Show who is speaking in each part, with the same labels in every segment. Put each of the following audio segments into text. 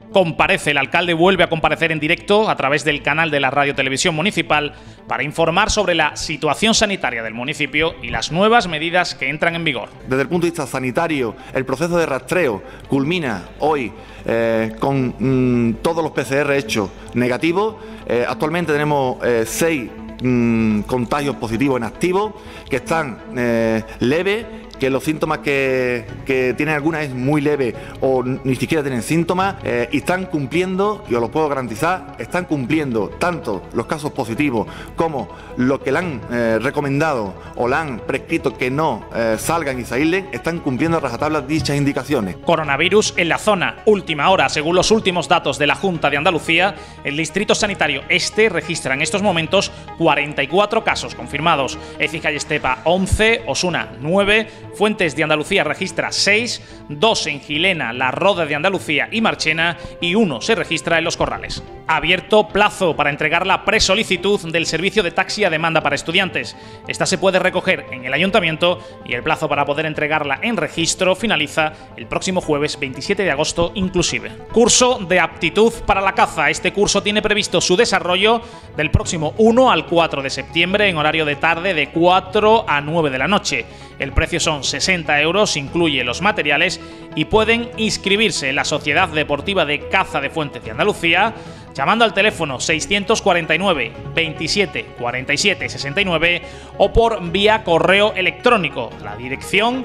Speaker 1: Comparece, el alcalde vuelve a comparecer en directo a través del canal de la Radio Televisión Municipal para informar sobre la situación sanitaria del municipio y las nuevas medidas que entran en vigor.
Speaker 2: Desde el punto de vista sanitario, el proceso de rastreo culmina hoy con todos los PCR hechos negativos. Actualmente tenemos 6 contagios positivos en activo que están leves, que los síntomas que tienen algunas es muy leve o ni siquiera tienen síntomas, y están cumpliendo, y os lo puedo garantizar, están cumpliendo tanto los casos positivos como los que le han recomendado o le han prescrito que no salgan y se aíslen, están cumpliendo a rajatabla dichas indicaciones.
Speaker 1: Coronavirus en la zona. Última hora, según los últimos datos de la Junta de Andalucía, el Distrito Sanitario Este registra en estos momentos 44 casos confirmados. Écija y Estepa 11, Osuna 9, Fuentes de Andalucía registra 6, 2 en Gilena, La Roda de Andalucía y Marchena y 1 se registra en Los Corrales. Abierto plazo para entregar la presolicitud del servicio de taxi a demanda para estudiantes. Esta se puede recoger en el ayuntamiento y el plazo para poder entregarla en registro finaliza el próximo jueves 27 de agosto inclusive. Curso de aptitud para la caza. Este curso tiene previsto su desarrollo del próximo 1 al 4 de septiembre en horario de tarde de 4 a 9 de la noche. El precio son 60 euros, incluye los materiales y pueden inscribirse en la Sociedad Deportiva de Caza de Fuentes de Andalucía llamando al teléfono 649 27 47 69 o por vía correo electrónico. La dirección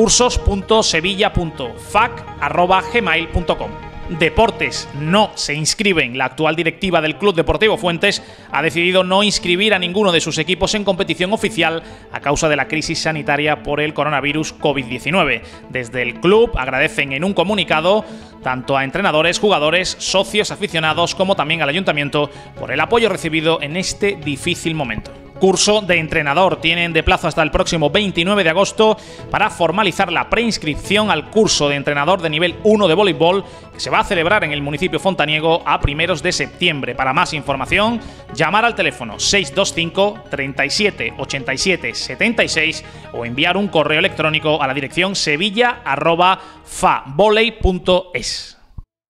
Speaker 1: cursos.sevilla.fac@gmail.com. Deportes no se inscriben. La actual directiva del Club Deportivo Fuentes ha decidido no inscribir a ninguno de sus equipos en competición oficial a causa de la crisis sanitaria por el coronavirus COVID-19. Desde el club agradecen en un comunicado tanto a entrenadores, jugadores, socios, aficionados como también al ayuntamiento por el apoyo recibido en este difícil momento. Curso de entrenador. Tienen de plazo hasta el próximo 29 de agosto para formalizar la preinscripción al curso de entrenador de nivel 1 de voleibol que se va a celebrar en el municipio fontaniego a primeros de septiembre. Para más información, llamar al teléfono 625 37 87 76 o enviar un correo electrónico a la dirección sevilla@favoley.es.